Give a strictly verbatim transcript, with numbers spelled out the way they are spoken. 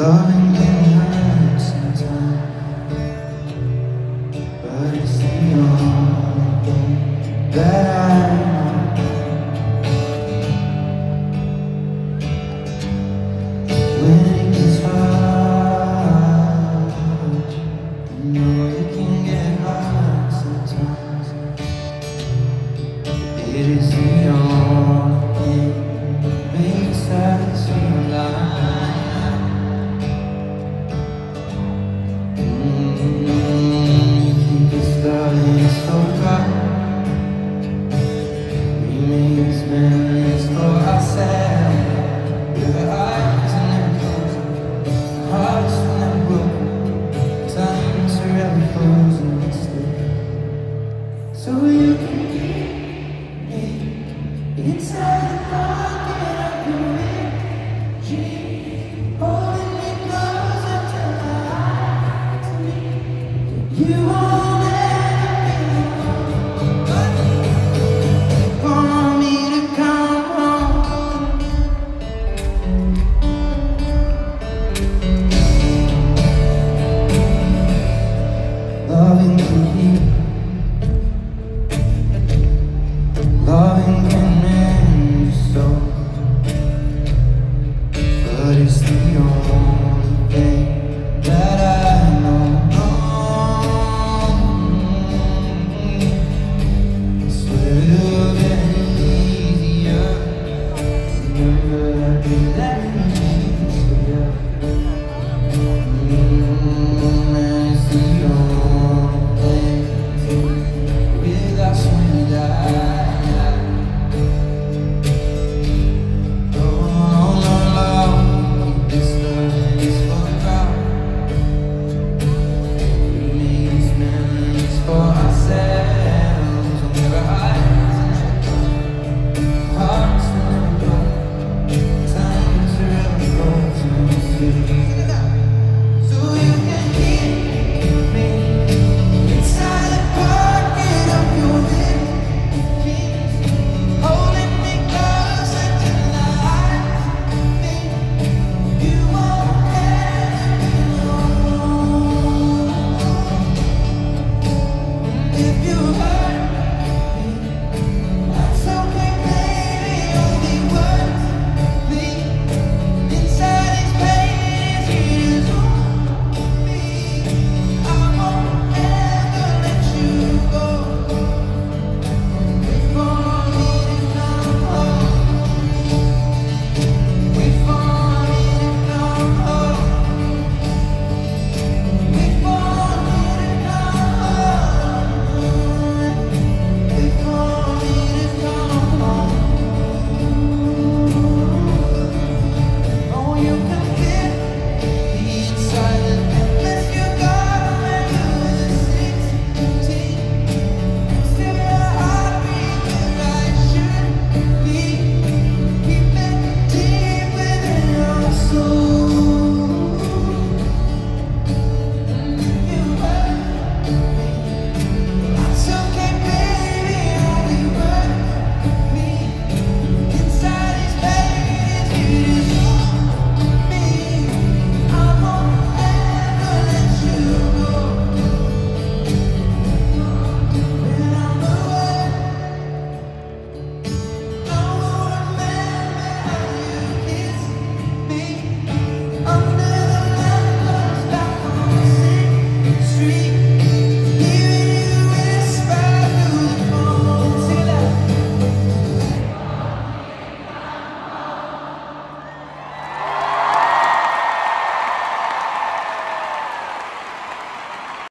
Loving can hurt sometimes, but it's the only thing that I know. When it gets hard, you know it can get hard sometimes. It is the only thing that makes us alive. It's so bright. We make these memories for ourselves. With our eyes and never closing, hearts will never broken, times are ever frozen still. So you can keep me inside the pocket of your dream, holding me closer till my eyes meet. You won't.